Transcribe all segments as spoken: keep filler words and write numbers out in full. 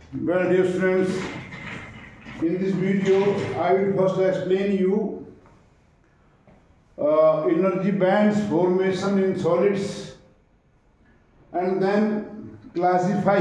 Well, dear students, in this video I will first explain you uh, energy bands formation in solids and then classify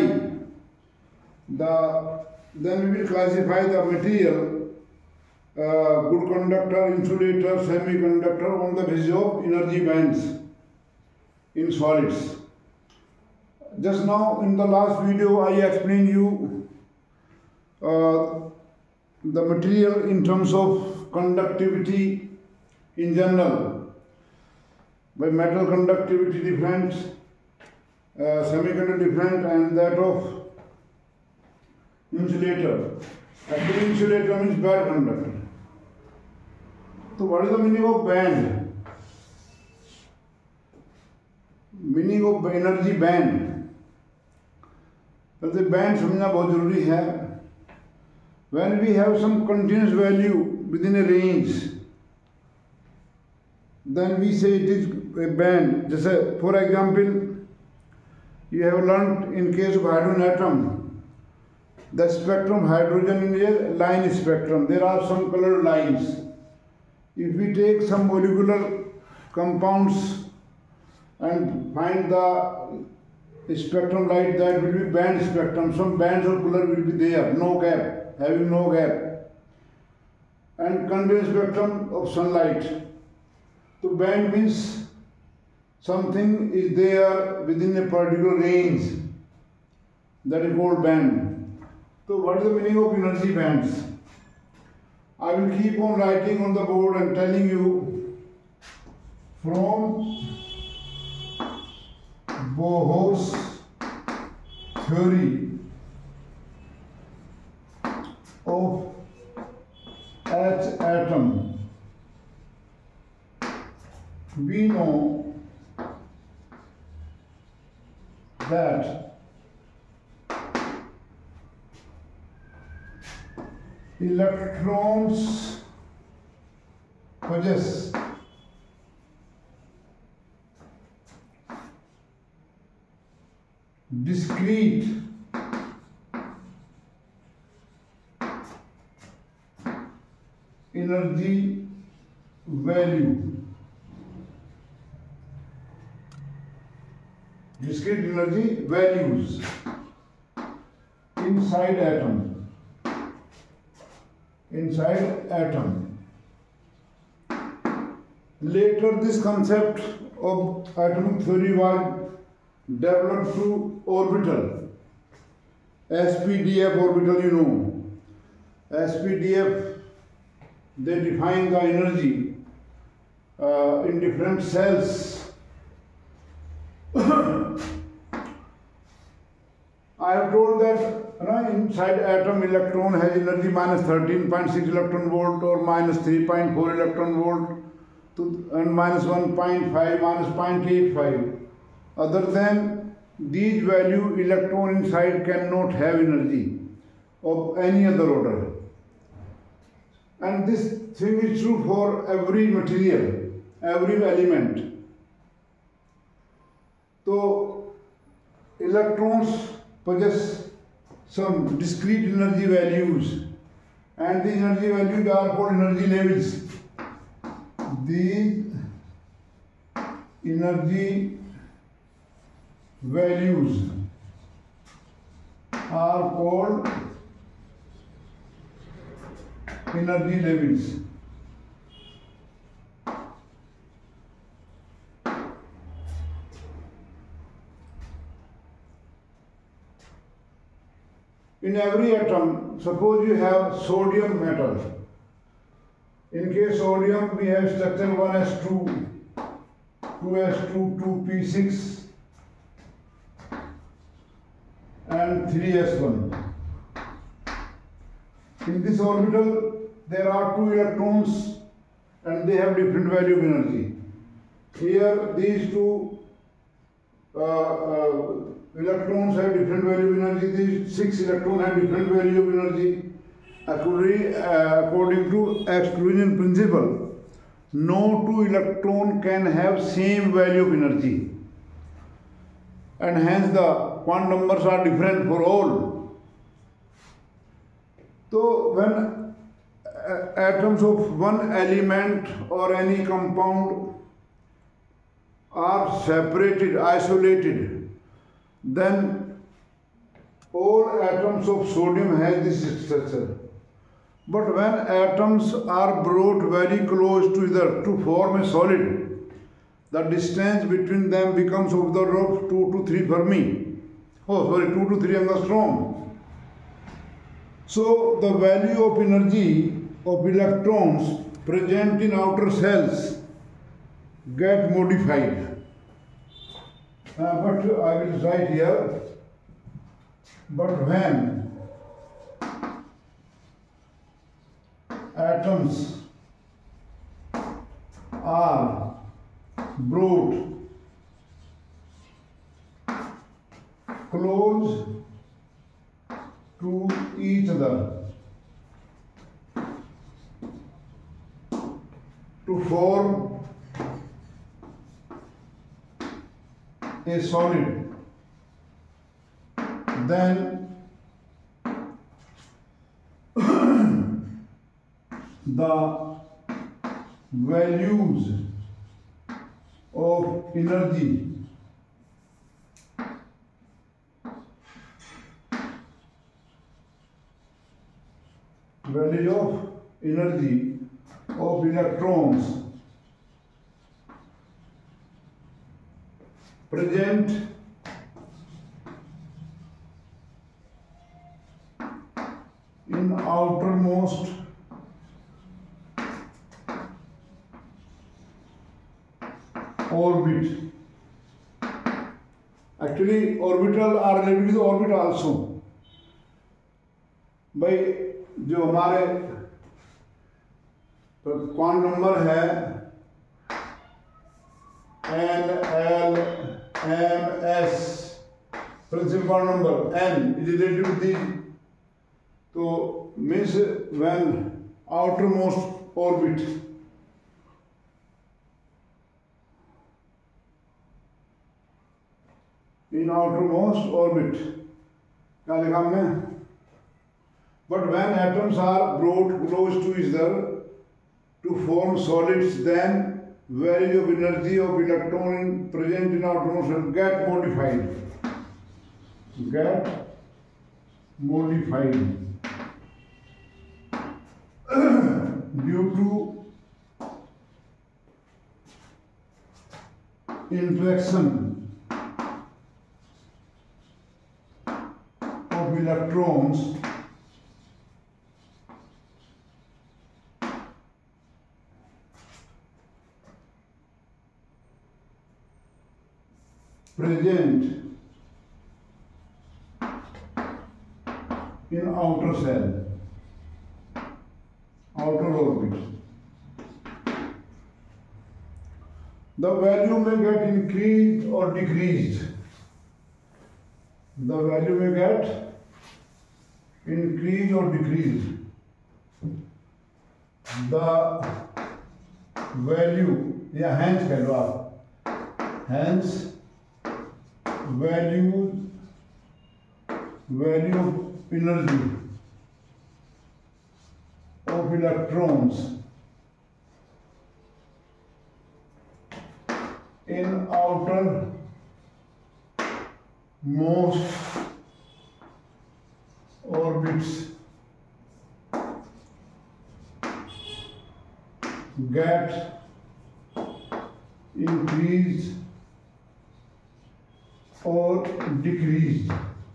the then we will classify the material uh, good conductor, insulator, semiconductor on the basis of energy bands in solids. Just now in the last video I explained you uh, the material in terms of conductivity in general. By metal conductivity different, uh, semiconductor different, and that of insulator. Actually insulator means bad conductor. So what is the meaning of band? Meaning of energy band. But the band समझना बहुत जरूरी है. When we have some continuous value within a range, then we say it is a band. जैसे for example, you have learnt in case of hydrogen atom, the spectrum hydrogen is a line spectrum. There are some colored lines. If we take some molecular compounds and find the spectrum like that, will be band spectrum. Some bands of color will be there, no gap, having no gap. And continuous spectrum of sunlight. So band means something is there within a particular range. That is called band. So what is the meaning of energy bands? I will keep on writing on the board and telling you from Bohr's theory of H atom, we know that electrons possess discrete energy value. Discrete energy values inside atom. Inside atom. Later this concept of atomic theory was developed through orbital. S P D F orbital, you know. S P D F, they define the energy uh, in different cells. I have told that you know, inside atom electron has energy minus thirteen point six electron volt or minus three point four electron volt to, and minus one point five, minus zero point eight five. Other than these value, electron inside cannot have energy of any other order. And this thing is true for every material, every element. So electrons possess some discrete energy values, and the energy values are called energy levels. These energy values are called energy levels. In every atom, suppose you have sodium metal. In case sodium, we have structure one S two, two S two, two P six, and three S one. In this orbital, there are two electrons and they have different value of energy. Here, these two uh, uh, electrons have different value of energy. These six electrons have different value of energy. According, uh, according to exclusion principle, no two electrons can have same value of energy. And hence the quantum numbers are different for all. So when atoms of one element or any compound are separated, isolated, then all atoms of sodium have this structure. But when atoms are brought very close to each other to form a solid, the distance between them becomes of the order of two to three Fermi. Oh, sorry, two to three angstrom. So the value of energy of electrons present in outer cells get modified. Uh, but I will write here. But when atoms are brought close to each other to form a solid, then the values of energy value of energy of electrons present in outermost orbit. Actually orbital are related to orbit also. भाई जो हमारे quantum number है N L M S principal quantum number N is related to the, तो means when outermost orbit in outermost orbit, क्या लिखा हमने? But when atoms are brought close to each other to form solids, then value of energy of electron present in outermost orbit get modified. Get modified due to interaction of electrons present in outer cell, outer orbit. The value may get increased or decreased. The value may get increased or decreased. The value, या hence कह लो आप, hence value value of energy of electrons in outer most orbits get increased or decreased.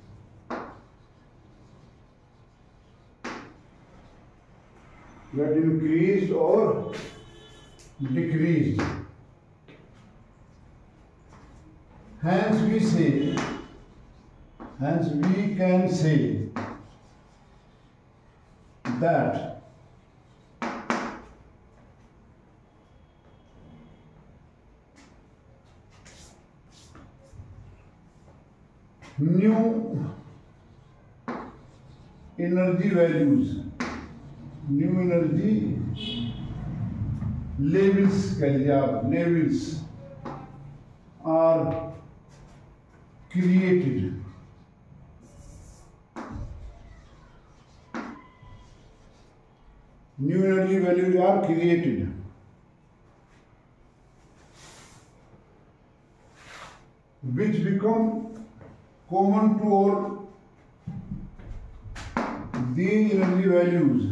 Get increased or decreased. Hence we say, hence we can say that new energy values, new energy levels कह लीजिए आप, levels are created new energy values are created. Which become common to all the energy values.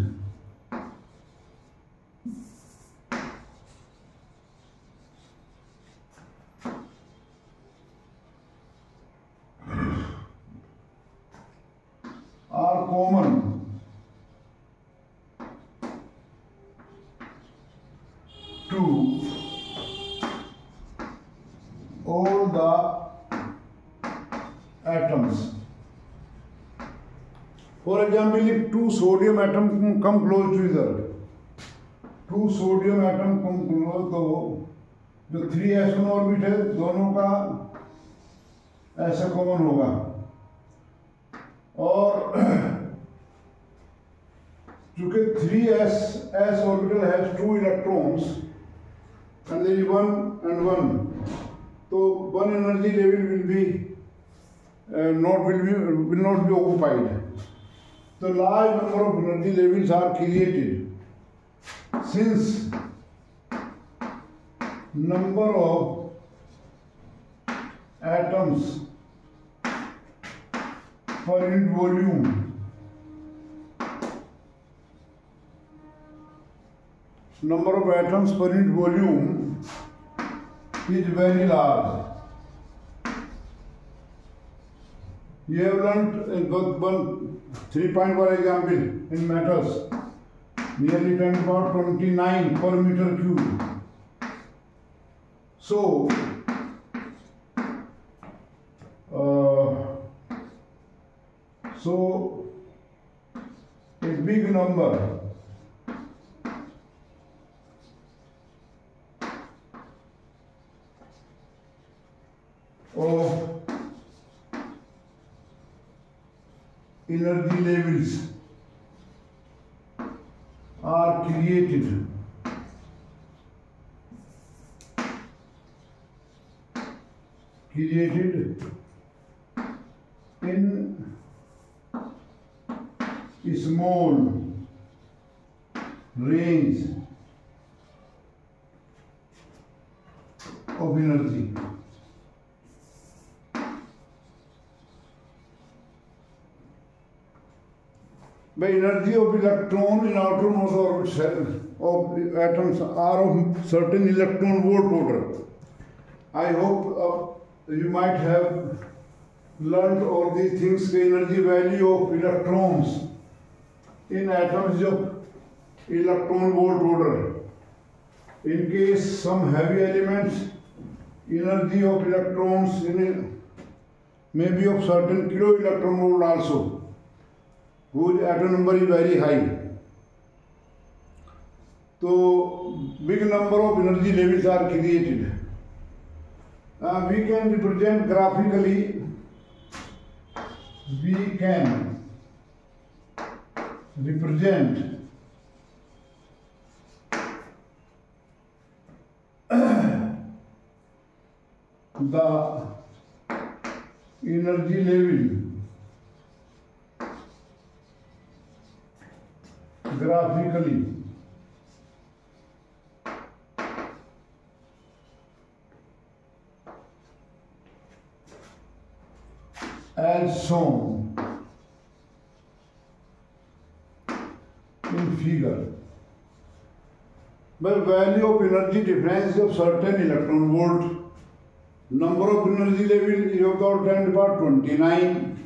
Are common to all the atoms. For example, if two sodium atoms come close to each other, two sodium atoms come close, तो जो three S one orbit है दोनों का ऐसा common होगा, और चूंकि three S S orbital has two electrons and there is one and one, तो one energy level will be not will be will not be occupied. So large number of energy levels are created since number of atoms per unit volume number of atoms per unit volume is very large. You have learnt one three point one example in metals, nearly ten to the power twenty-nine per meter cube. So, uh, so a big number of energy levels are created created in a small range of energy. The energy of electron in outermost orbit cell of atoms are of certain electron volt order. I hope uh, you might have learned all these things. The energy value of electrons in atoms is of electron volt order. In case some heavy elements, energy of electrons in a, may be of certain kilo electron volt also, whose atom number is very high. So, big number of energy levels are created. Uh, we can represent graphically, we can represent the energy level graphically as shown in figure. The value of energy difference of certain electron volt, number of energy level is about ten to the power twenty-nine.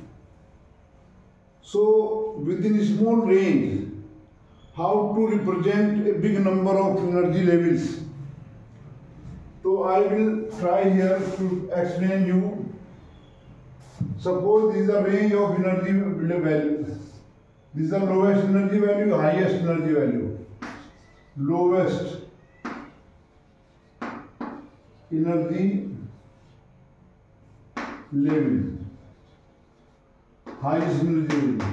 So within a small range, how to represent a big number of energy levels. So I will try here to explain you. Suppose this is the range of energy value. This is the lowest energy value, highest energy value. Lowest energy level, highest energy level.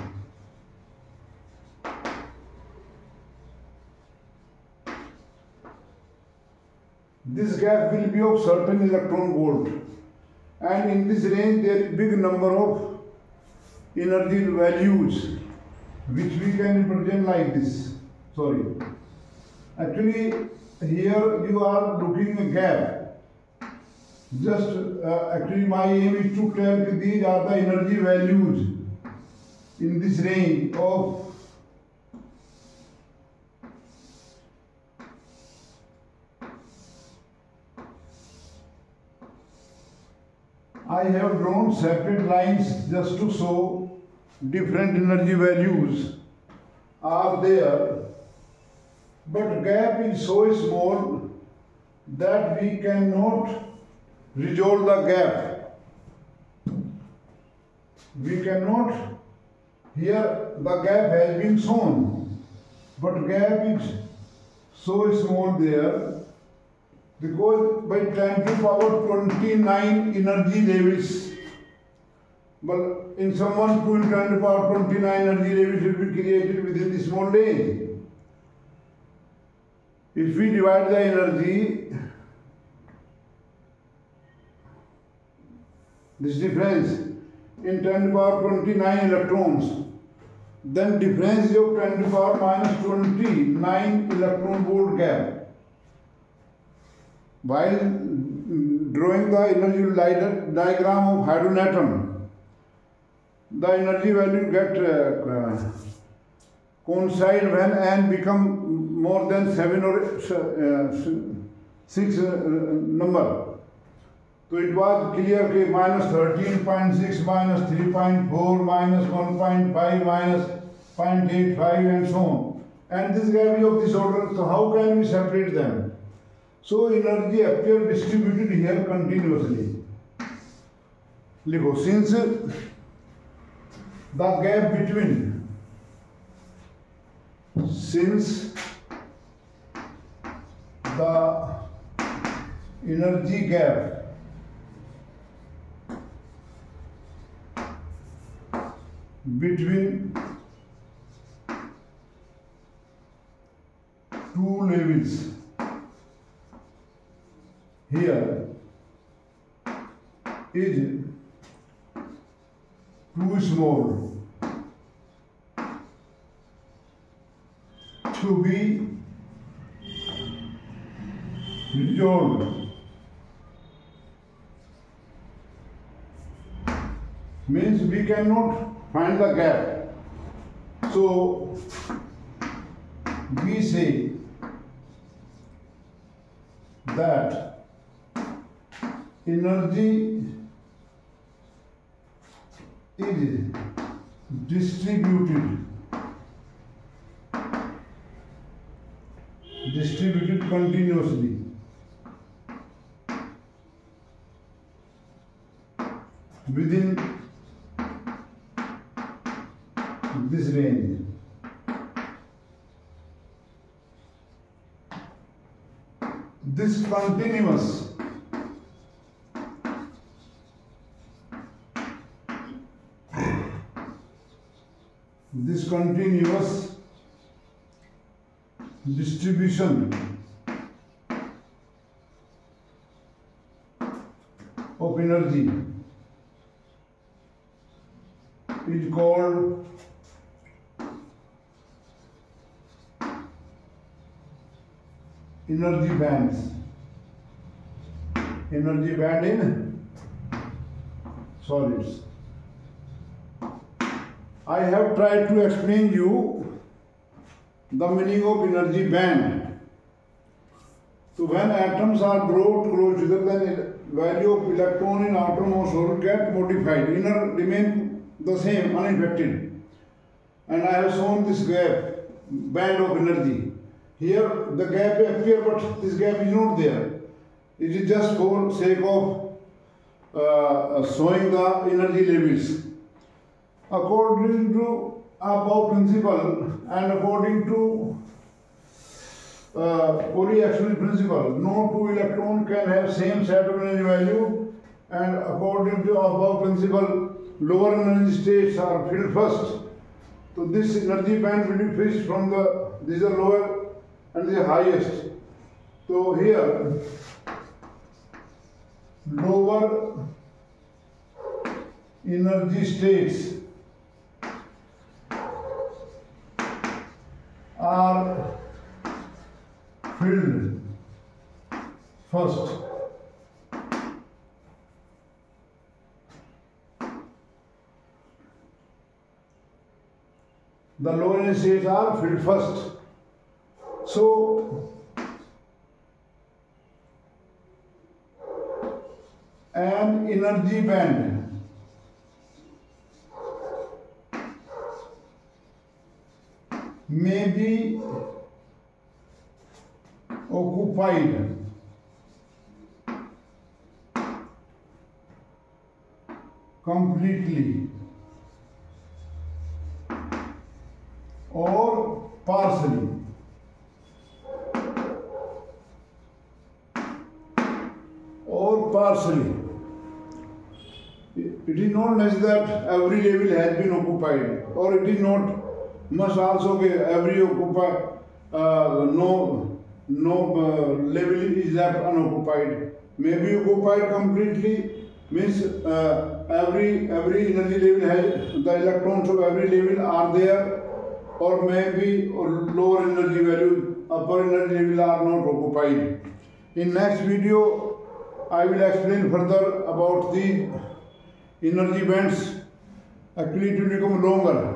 This gap will be of certain electron volt, and in this range there is big number of energy values which we can represent like this. sorry. Actually, here you are looking a gap. Just uh, actually, my aim is to tell that these are the energy values in this range of I have drawn separate lines just to show different energy values are there, but gap is so small that we cannot resolve the gap. We cannot, here the gap has been shown, but gap is so small there because by ten to power twenty-nine energy levels, well, in someone two into ten to power twenty-nine energy levels will be created within this small range. If we divide the energy, this difference in ten to power twenty-nine electrons, then difference of ten to power minus twenty-nine electron volt gap. While drawing the energy diagram of hydrogen atom, the energy value get uh, uh, coincide when n become more than seven or uh, six uh, number. So it was clear that minus thirteen point six, minus three point four, minus one point five, minus zero point eight five and so on. And this gap is of this order, so how can we separate them? So energy appear distributed here continuously. Likho, since the gap between, since the energy gap between two levels here is too small to be resolved. Means we cannot find the gap. So we say that energy is distributed distributed continuously within this range. This continuous this continuous distribution of energy is called energy bands. Energy band in solids. I have tried to explain you the meaning of energy band. So when atoms are brought closer, then value of electron in atom or solid get modified. Inner remain the same, unaffected. And I have shown this gap, band of energy. Here the gap appears, but this gap is not there. It is just for sake of uh, showing the energy levels. According to above principle and according to uh, Pauli-Exclusion principle, no two electrons can have same set of energy value, and according to above principle, lower energy states are filled first. So this energy band will be fixed from the, these are lower and the highest. So here, lower energy states are filled first. The low energy states are filled first. So, an energy band may be occupied completely or partially. Or partially. It is not necessary that every level has been occupied, or it is not must also be every occupy uh, no no uh, level is left unoccupied. Maybe occupied completely means uh, every every energy level has the electrons of every level are there, or maybe lower energy value, upper energy level are not occupied. In next video, I will explain further about the energy bands. Actually, it will become longer.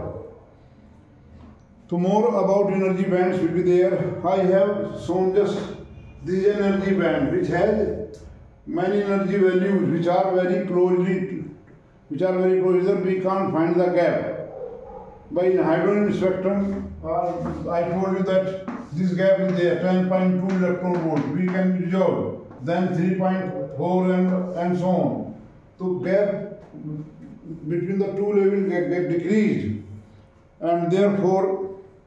So more about energy bands will be there. I have shown just this energy band which has many energy values which are very closely, which are very close. We can't find the gap. By hydrogen spectrum, uh, I told you that this gap is there, ten point two electron volt. We can resolve. Then three point four and, and so on. So gap between the two levels get, get decreased, and therefore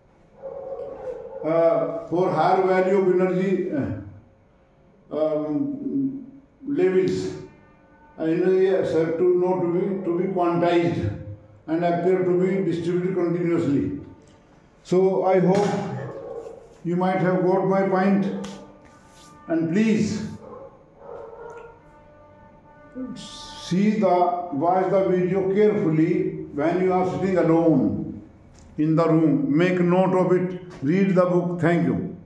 uh, for higher value of energy uh, um, levels, energy is said to not to be to be quantized and appear to be distributed continuously. So I hope you might have got my point, and please see the, watch the video carefully when you are sitting alone in the room. Make note of it, read the book. Thank you.